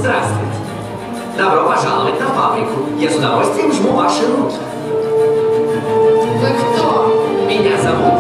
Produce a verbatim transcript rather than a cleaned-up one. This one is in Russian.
Здравствуйте. Добро пожаловать на фабрику. Я с удовольствием жму ваши руки. Вы кто? Меня зовут